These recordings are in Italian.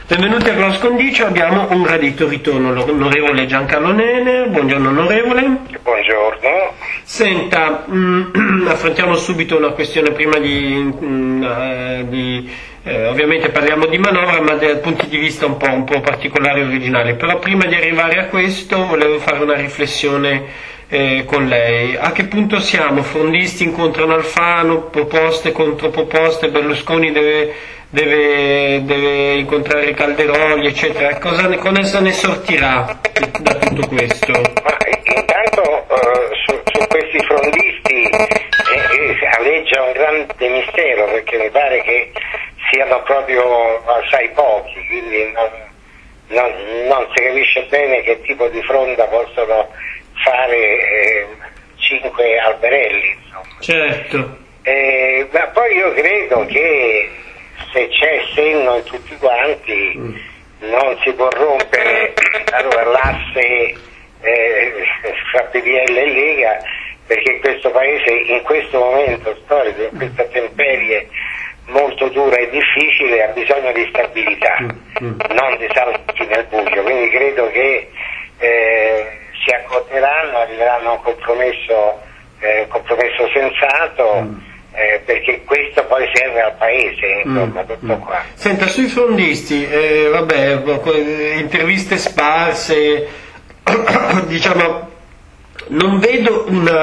Benvenuti a Gloss Condicio, abbiamo un gradito ritorno, l'onorevole Giancarlo Nene. Buongiorno onorevole. Buongiorno. Senta, affrontiamo subito una questione prima ovviamente parliamo di manovra, ma da punti di vista un po' particolari e originali. Però prima di arrivare a questo volevo fare una riflessione con lei. A che punto siamo? Frondisti incontrano Alfano, proposte contro proposte, Berlusconi deve incontrare Calderoli, eccetera. Cosa ne sortirà da tutto questo? Ma intanto su questi frondisti aleggia un grande mistero, perché mi pare che siano proprio assai pochi, quindi non si capisce bene che tipo di fronda possono fare 5 alberelli, insomma. Certo. Ma poi io credo che se c'è senno in tutti quanti non si può rompere l'asse fra PDL e Lega, perché questo paese in questo momento storico, in questa temperie molto dura e difficile, ha bisogno di stabilità, non di salti nel buio. Quindi credo che si accorderanno, arriveranno a un compromesso sensato, perché questo poi serve al paese, insomma, tutto qua. Senta, sui frondisti, interviste sparse, diciamo, non vedo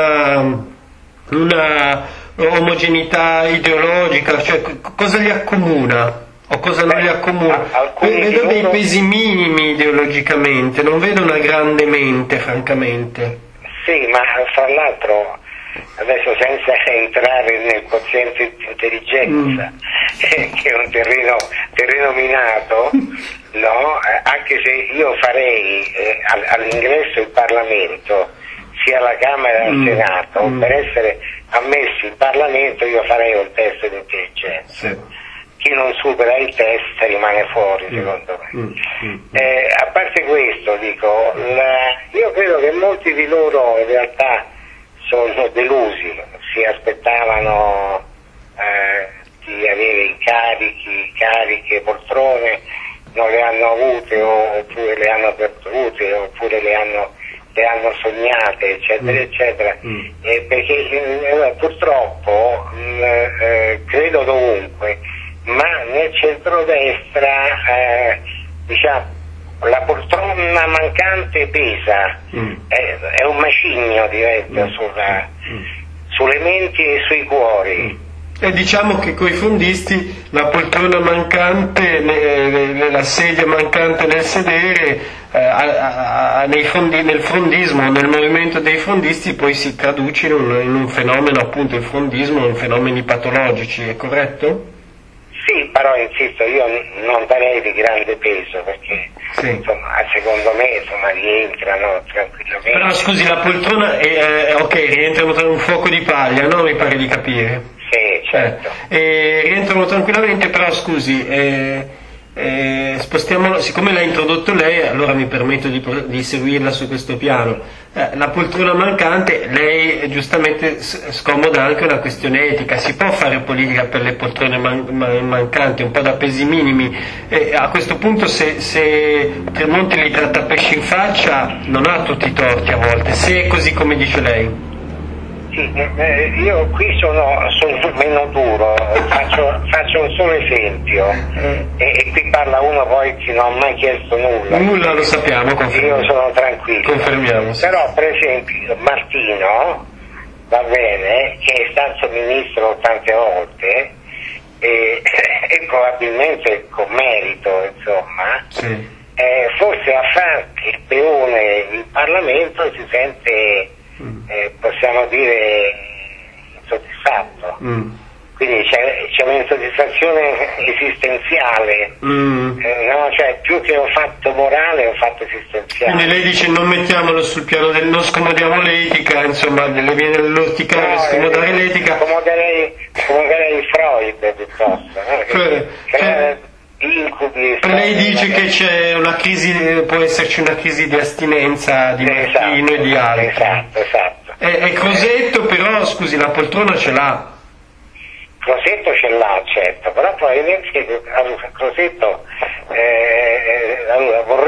una omogeneità ideologica, cioè cosa li accomuna o cosa non li accomuna. Vedo dei pesi minimi ideologicamente, non vedo una grande mente, francamente. Sì, ma fra l'altro adesso, senza entrare nel quoziente di intelligenza, che è un terreno minato, no? Anche se io farei all'ingresso in Parlamento, sia alla Camera che al Senato, per essere ammessi in Parlamento io farei un test di intelligenza. Sì. Chi non supera il test rimane fuori, secondo me. A parte questo, dico, io credo che molti di loro in realtà sono delusi, si aspettavano di avere incarichi, cariche, poltrone, non le hanno avute, oppure le hanno perdute, oppure le hanno sognate, eccetera, eccetera, perché purtroppo credo dovunque, ma nel centrodestra diciamo la poltrona mancante pesa, è un macigno, diventa sulle menti e sui cuori. E diciamo che coi fondisti la poltrona mancante, la sedia mancante nel sedere, nel frondismo, nel movimento dei fondisti poi si traduce in un fenomeno, appunto il frondismo, in fenomeni patologici, è corretto? Sì, però insisto, io non darei di grande peso, perché insomma, secondo me rientrano tranquillamente. Però scusi, la poltrona rientrano tra un fuoco di paglia, no? Mi pare di capire. Sì, certo. Rientrano tranquillamente, però scusi, spostiamolo, siccome l'ha introdotto lei, allora mi permetto di seguirla su questo piano. La poltrona mancante, lei giustamente scomoda anche una questione etica. Si può fare politica per le poltrone mancanti, un po' da pesi minimi. A questo punto, se Tremonti li tratta pesci in faccia, non ha tutti i torti a volte, se è così come dice lei. Sì, io qui sono meno duro, faccio un solo esempio, e qui parla uno poi che non ha mai chiesto nulla. Nulla, lo sappiamo, confermiamo. Io sono tranquillo. Confermiamo. Sì. Però per esempio Martino, va bene, che è stato ministro tante volte, e probabilmente con merito, insomma, forse a fare il peone in Parlamento si sente, possiamo dire, insoddisfatto. Quindi c'è un'insoddisfazione esistenziale, no? Cioè, più che un fatto morale, è un fatto esistenziale. Quindi lei dice non mettiamolo sul piano del non scomodiamo l'etica, insomma, le viene l'orticare, scomodare l'etica. Scomoderei Freud piuttosto, no? Incubi. Lei dice che c'è una crisi, può esserci una crisi di astinenza di Martino e di altri. Esatto. E Crosetto però, scusi, la poltrona ce l'ha. Crosetto ce l'ha, certo, però probabilmente Crosetto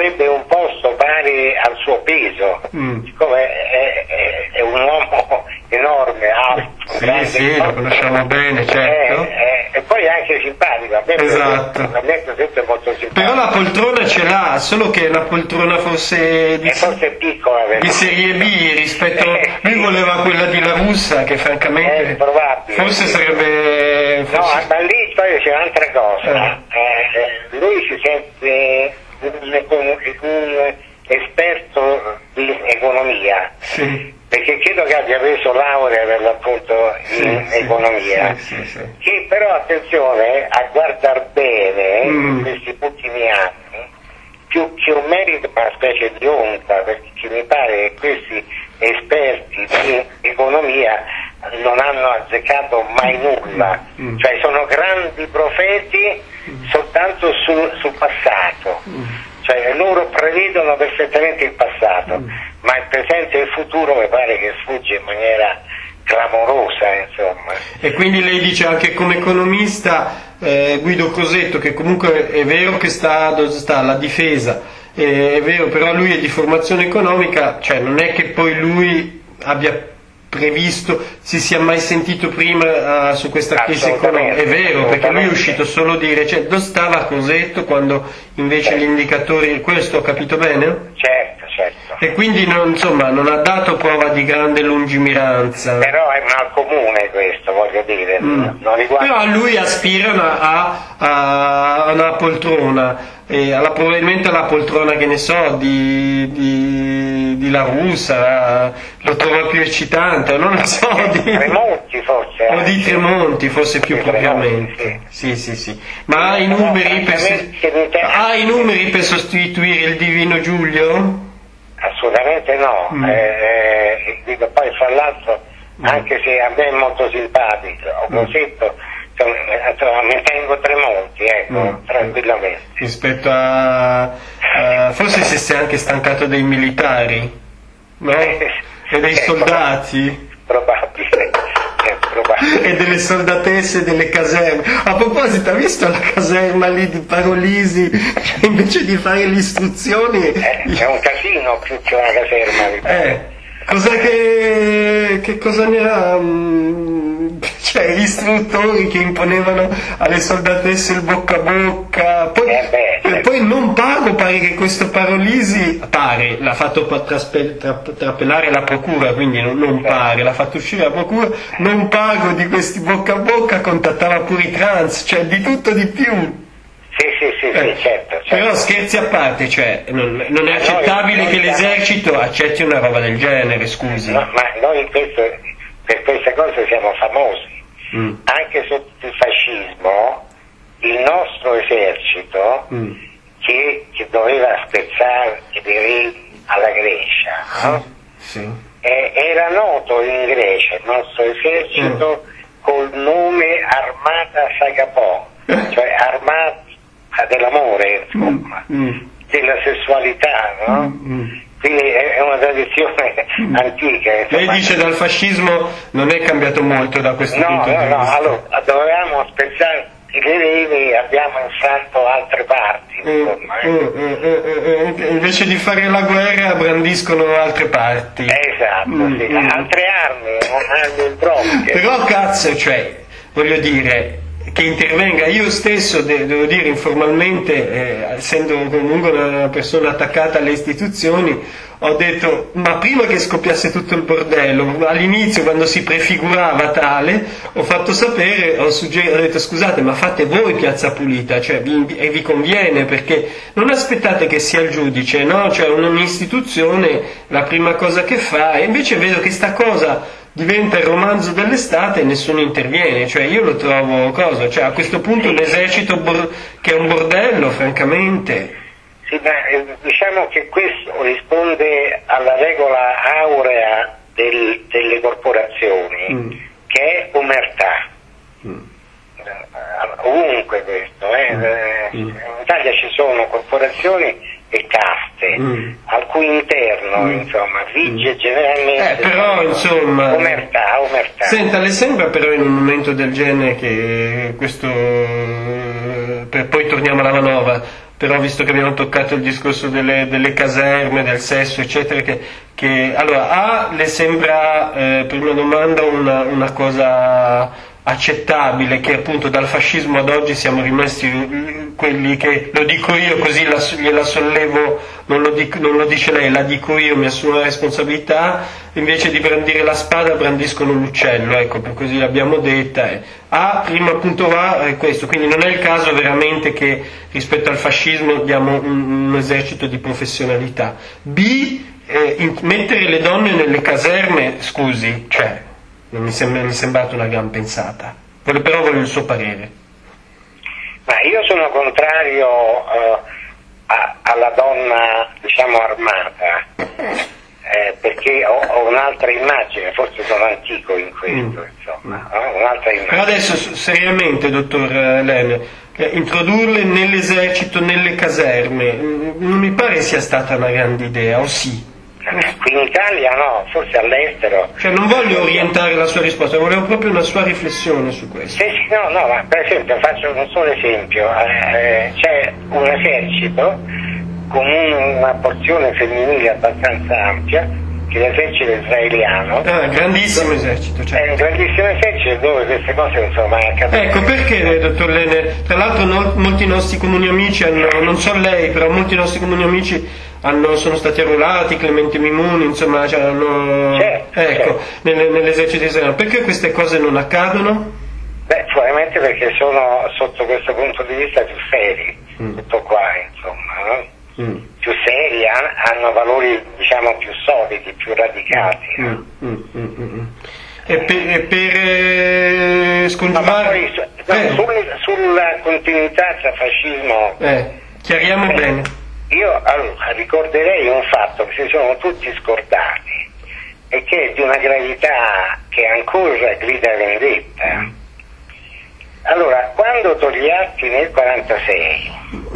avrebbe un posto pari al suo peso, siccome è un uomo enorme, alto, grande, sì, lo conosciamo bene, certo. E poi è anche simpatico, a me esatto. sempre molto simpatico. Però la poltrona ce l'ha, solo che è una poltrona forse forse piccola, di serie B rispetto. Lui voleva quella di La Russa, che francamente forse sarebbe. No, ma lì poi c'è un'altra cosa. Lui si sente un esperto di economia, perché credo che abbia preso laurea per l'appunto in economia, che però attenzione a guardar bene in questi ultimi anni, più che un merito una specie di onta, perché mi pare che questi esperti di economia non hanno azzeccato mai nulla, cioè sono grandi profeti soltanto sul passato, cioè loro prevedono perfettamente il passato, ma il presente e il futuro mi pare che sfugge in maniera clamorosa, insomma. E quindi lei dice anche come economista, Guido Crosetto, che comunque è vero che sta alla difesa, è vero, però lui è di formazione economica, cioè non è che poi lui abbia previsto, si sia mai sentito prima su questa crisi economica, è vero, perché lui è uscito solo di recente, dove stava Crosetto quando invece gli indicatori, questo ho capito bene? Certo. E quindi non ha dato prova di grande lungimiranza. Però è mal comune questo, voglio dire, non riguarda. Però lui aspira a una poltrona, probabilmente la poltrona, che ne so, di La Russa, lo trova più eccitante, non lo so, di Tremonti forse. O di Tremonti forse più propriamente. Sì. Ma ha i numeri per sostituire il divino Giulio? Assolutamente no, dico, poi fra l'altro, anche se a me è molto simpatico, ho Crosetto, mi tengo Tremonti, tranquillamente. Rispetto a forse si è anche stancato dei militari, no? E dei soldati. Probabile. E delle soldatesse delle caserme. A proposito, ha visto la caserma lì di Parolisi, che invece di fare le istruzioni è un casino più che una caserma. Che cosa ne ha? Cioè gli istruttori che imponevano alle soldatesse il bocca a bocca, poi non pago, pare che questo Parolisi l'ha fatto trapelare la procura, quindi non pare, l'ha fatto uscire la procura, non pago di questi bocca a bocca, contattava pure i trans, cioè di tutto di più. Sì, certo. Però scherzi a parte, cioè non è accettabile che l'esercito accetti una roba del genere, scusi. No, ma noi per queste cose siamo famosi. Anche sotto il fascismo il nostro esercito che doveva spezzare i reti alla Grecia, no? Era noto in Grecia il nostro esercito col nome Armata Sagapò, cioè armata dell'amore, insomma, della sessualità, no? Quindi è una tradizione antica. Lei dice dal fascismo non è cambiato molto da questo punto di vista. No, allora dovevamo spezzare i reni, abbiamo infranto altre parti, insomma. Invece di fare la guerra brandiscono altre parti. Esatto, altre armi improprie. Però cazzo, cioè, voglio dire, che intervenga, io stesso devo dire informalmente, essendo comunque una persona attaccata alle istituzioni, ho detto, ma prima che scoppiasse tutto il bordello, all'inizio quando si prefigurava tale, ho fatto sapere, ho detto scusate, ma fate voi Piazza Pulita, cioè vi conviene, perché non aspettate che sia il giudice, no? Cioè un'istituzione la prima cosa che fa, e invece vedo che sta cosa diventa il romanzo dell'estate e nessuno interviene, cioè io lo trovo cioè a questo punto l'esercito che è un bordello, francamente. Sì, ma diciamo che questo risponde alla regola aurea delle corporazioni, che è omertà. Ovunque questo, in Italia ci sono corporazioni e caste, al cui interno insomma vige generalmente però insomma omertà. Senta, le sembra però in un momento del genere che questo poi torniamo alla manovra, però visto che abbiamo toccato il discorso delle caserme, del sesso, eccetera, allora, le sembra, prima domanda, una cosa accettabile che appunto dal fascismo ad oggi siamo rimasti quelli che, lo dico io così gliela sollevo, non lo dice lei, la dico io, mi assumo la responsabilità, invece di brandire la spada brandiscono l'uccello, ecco, per così l'abbiamo detta. Prima appunto questo, quindi non è il caso veramente che rispetto al fascismo diamo un esercito di professionalità. Mettere le donne nelle caserme, scusi, cioè non mi è sembrata una gran pensata, però voglio il suo parere. Ma io sono contrario alla donna, diciamo, armata, perché ho un'altra immagine, forse sono antico in questo, insomma, un'altra immagine. Però adesso, seriamente, dottor Lehner, introdurle nell'esercito, nelle caserme, non mi pare sia stata una grande idea, o sì? Qui in Italia no, forse all'estero. Cioè non voglio orientare la sua risposta, volevo proprio una sua riflessione su questo. Sì, no, ma per esempio faccio un solo esempio, c'è un esercito con una porzione femminile abbastanza ampia, che è l'esercito israeliano. Grandissimo esercito, cioè. È un grandissimo esercito dove queste cose non sono mai accadute. Ecco perché, dottor Lehner, tra l'altro molti nostri comuni amici non so lei, però molti nostri comuni amici sono stati arruolati, Clemente Mimuni, insomma, certo. Nell'esercito israeliano. Perché queste cose non accadono? Probabilmente perché sono, sotto questo punto di vista, più seri, tutto qua, insomma, no? Più seri, hanno valori, diciamo, più solidi, più radicati. No? E per scongiurare... sulla continuità tra fascismo... chiariamo bene. Io ricorderei un fatto che si sono tutti scordati e che è di una gravità che ancora grida vendetta. Allora, quando Togliatti nel 1946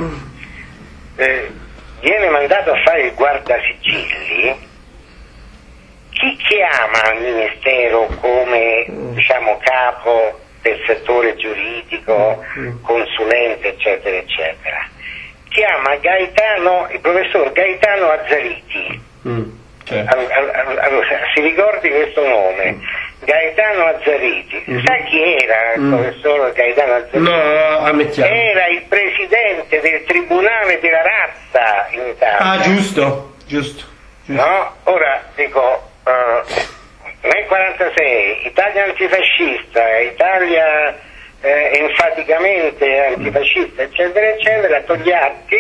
viene mandato a fare il guardasigilli, chi chiama al Ministero come, diciamo, capo del settore giuridico, consulente, eccetera, eccetera? Chiama il professor Gaetano Azzariti. Allora, si ricordi questo nome? Gaetano Azzariti. Sa chi era il professor Gaetano Azzariti? No, ammettiamo. Era il presidente del Tribunale della Razza in Italia. Giusto. No? Ora dico, nel 1946 Italia antifascista, Italia enfaticamente antifascista, eccetera, eccetera, Togliatti,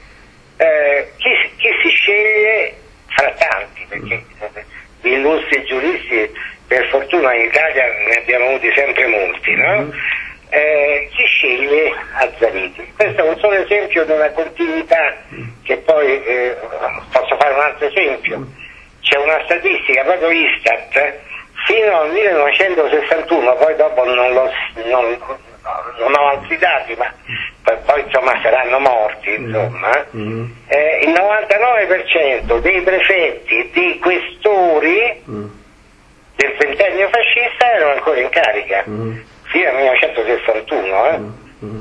chi si sceglie fra tanti, perché di illustri giuristi per fortuna in Italia ne abbiamo avuti sempre molti, no? Chi sceglie Azzariti. Questo è un solo esempio di una continuità che poi posso fare un altro esempio. C'è una statistica proprio Istat fino al 1961, poi dopo non ho altri dati, ma poi insomma saranno morti, insomma. Il 99% dei prefetti e dei questori del ventennio fascista erano ancora in carica fino al 1961.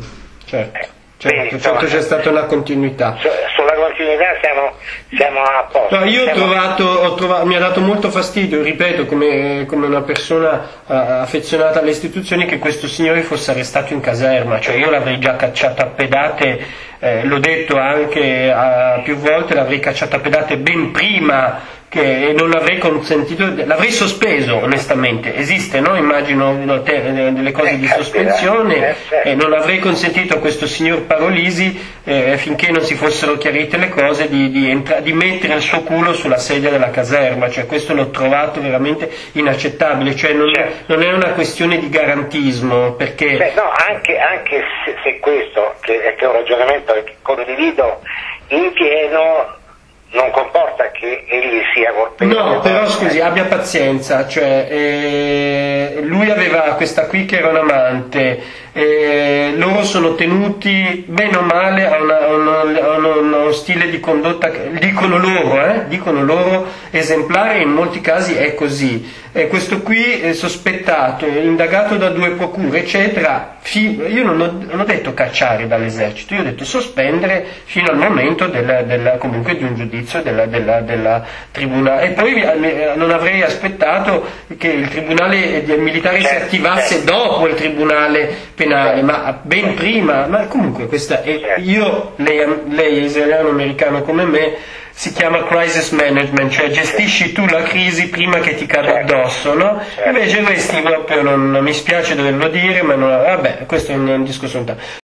Certo, c'è stata una continuità. Sulla continuità siamo a posto. No, io mi ha dato molto fastidio, ripeto, come una persona affezionata alle istituzioni, che questo signore fosse arrestato in caserma. Cioè io l'avrei già cacciato a pedate, l'ho detto anche più volte, l'avrei cacciato a pedate ben prima che non avrei consentito, l'avrei sospeso onestamente, esiste, no? Immagino delle cose di sospensione, e non avrei consentito a questo signor Parolisi, finché non si fossero chiarite le cose, di mettere il suo culo sulla sedia della caserma. Cioè questo l'ho trovato veramente inaccettabile, cioè non è una questione di garantismo, perché... no, anche se questo, che è un ragionamento che condivido in pieno, non comporta che egli sia colpevole. No, però scusi, abbia pazienza, cioè lui aveva questa qui che era un amante, loro sono tenuti bene o male a uno stile di condotta, dicono loro esemplare, in molti casi è così. Questo qui è sospettato, indagato da 2 procure, eccetera. Io non ho detto cacciare dall'esercito, io ho detto sospendere fino al momento comunque di un giudizio della tribunale. E poi non avrei aspettato che il tribunale militare si attivasse dopo il tribunale penale, ma ben prima. Ma comunque questa è, lei israeliano americano come me, si chiama crisis management, cioè gestisci tu la crisi prima che ti cada addosso, no? Invece questi proprio non mi spiace doverlo dire, ma vabbè, questo è un discorso lontano.